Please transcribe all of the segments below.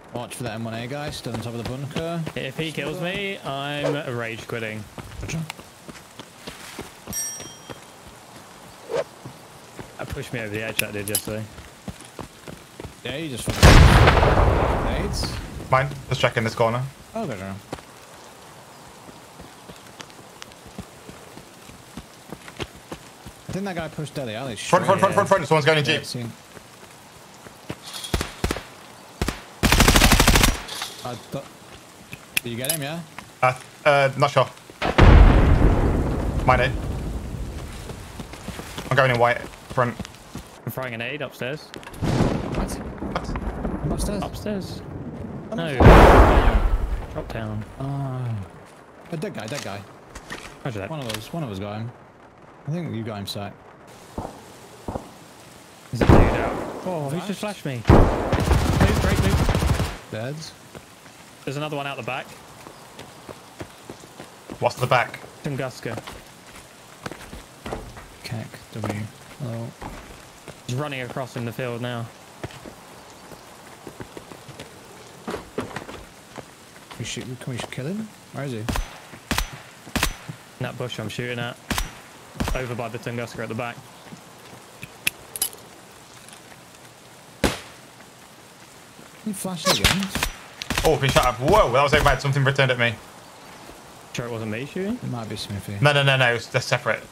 Watch for that M1A guy still on top of the bunker. If he kills me, I'm rage quitting. That pushed me over the edge, that did yesterday. Yeah, you just fucking nades. Mine. Just checking this corner. Oh, there you go. I think that guy pushed down the alley. Front. Someone's going in jeep. Yeah, did you get him, yeah? Not sure. Mine. I'm going in white. Front. I'm throwing an aid upstairs. What? I'm upstairs. Upstairs? I'm No. upstairs. Drop down. A dead guy. Roger that. One of us got him. I think you got him, sight. There's a dude out. Oh, who's just flashed me? Move. Deads. There's another one out the back. What's the back? Tunguska. Keck. W. Oh. He's running across in the field now. Can we kill him? Where is he? In that bush I'm shooting at. Over by the Tunguska at the back. He flashed again. Oh, been shot up. Whoa, that was so bad. Something returned at me. Sure it wasn't me shooting? It might be Smithy. No. They're separate.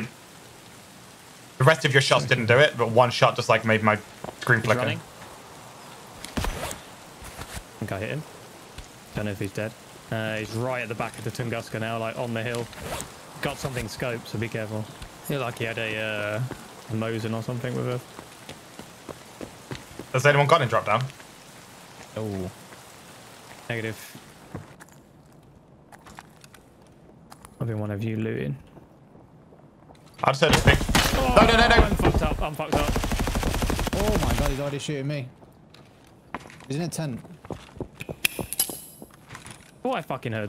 The rest of your shots didn't do it, but one shot just like made my screen He's flicker. running. I think I hit him. Don't know if he's dead. He's right at the back of the Tunguska now, like on the hill. Got something scoped, so be careful. He looked like he had a Mosin or something with her. Has anyone gone in drop down? Oh. Negative. I'll be one of you looting. I just heard a big... Oh, No. I'm fucked up. Oh my god, he's already shooting me. He's in a tent. Oh, I fucking heard.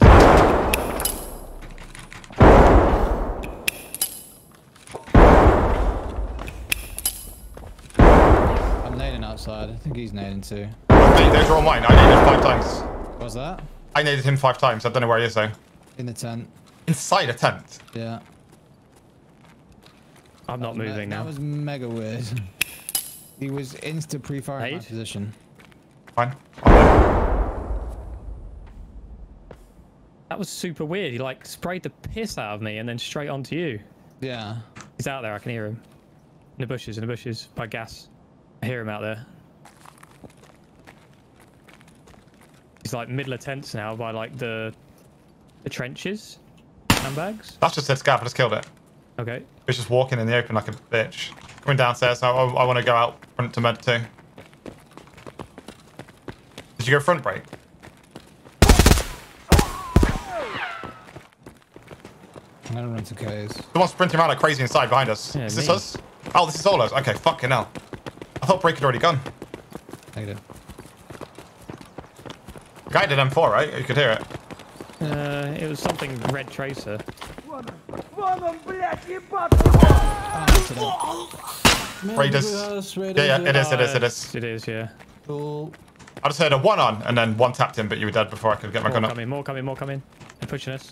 I'm nading outside. I think he's nading too. Hey, those are all mine. I naded him 5 times. What's that? I naded him 5 times. I don't know where he is though. In the tent. Inside a tent. Yeah. I'm not moving now. That was mega weird. He was insta pre-fire in my Nade? position. Fine. That was super weird. He like sprayed the piss out of me and then straight onto you. Yeah. He's out there. I can hear him. In the bushes, by gas. I hear him out there. He's like middle of tents now by like the trenches. Sandbags. That's just a scav. I just killed it. Okay. He's just walking in the open like a bitch. Coming downstairs. So I want to go out front to med too. Did you go front break? I'm gonna run to K's. Someone's sprinting around like crazy inside behind us. Yeah, Is this me. us? Oh, this is all us. Okay, fucking hell. I thought break had already gone. Negative. The guy did M4, right? You could hear it. It was something red tracer. Raiders. Yeah, it is. It is, yeah. Cool. I just heard a 1 on and then 1 tapped him, but you were dead before I could get my gun up. More coming. They're pushing us.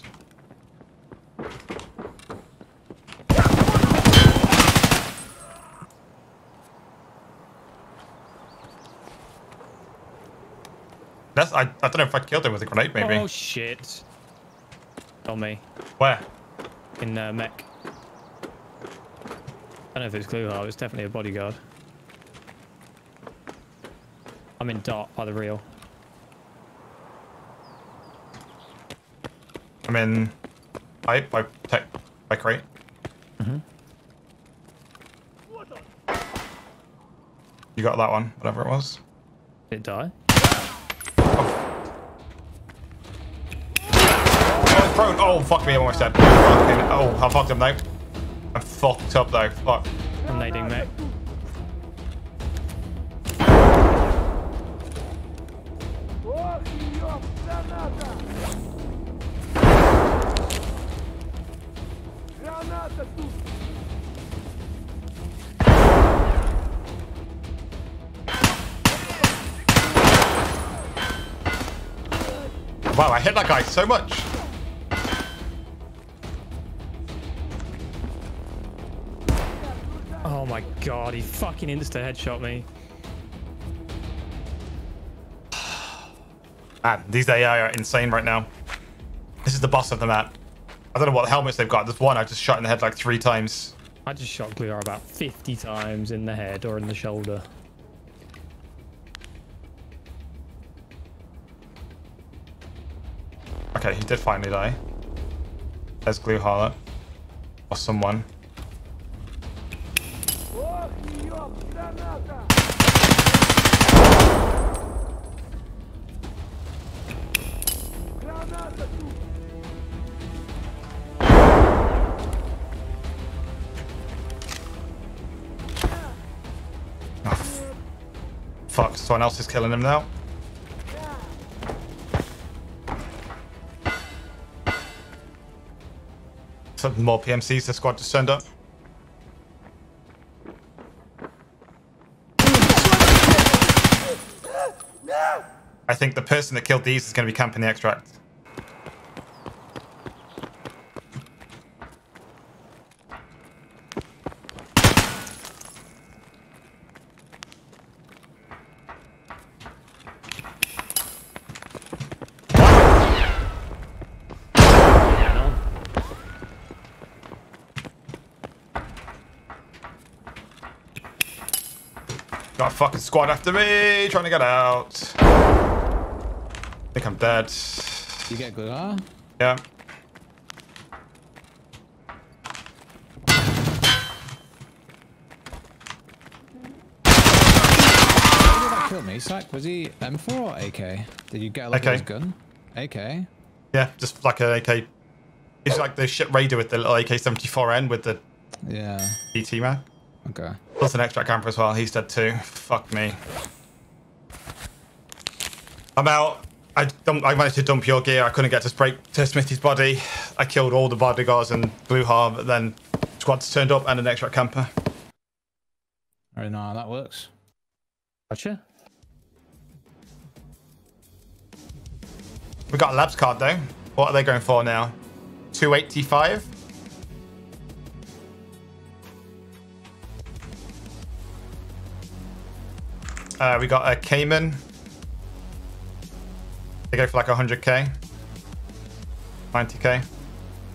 I don't know if I killed him with a grenade, maybe. Oh shit! On me Where? in mech. I don't know if it's glue hard. It's definitely a bodyguard. I'm in dot by the reel. I'm in pipe by crate. You got that one, whatever it was. Did it die? Prone. Oh, fuck me, I'm almost dead. Fucking, oh, I fucked him though. I'm fucked up though. Fuck. I'm nading mech. Wow, I hit that guy so much. Oh my god, he fucking insta-headshot me. Man, these AI are insane right now. This is the boss of the map. I don't know what helmets they've got. There's one I just shot in the head like 3 times. I just shot Gluar about 50 times in the head or in the shoulder. Okay, he did finally die. There's Glue Harlot. Or someone. Oh, fuck, someone else is killing him now. Some more PMCs, the squad just turned up. I think the person that killed these is going to be camping the extract. Got a fucking squad after me, trying to get out. I think I'm dead. You get good, huh? Yeah. How did that kill me, Sack? Was he M4 or AK? Did you get a look at his gun? AK? Yeah, just like an AK. It's like the shit raider with the little AK-74N with the ET man. Okay. Plus an extract camper as well. He's dead too. Fuck me. I'm out. I managed to dump your gear. I couldn't get to Smithy's body. I killed all the bodyguards and Blue Harm, but then squads turned up and an extract camper. I don't know how that works. Gotcha. We got a labs card though. What are they going for now? 285? We got a Cayman. They go for like 100k. 90k.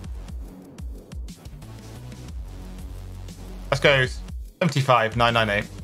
Let's go 75,998.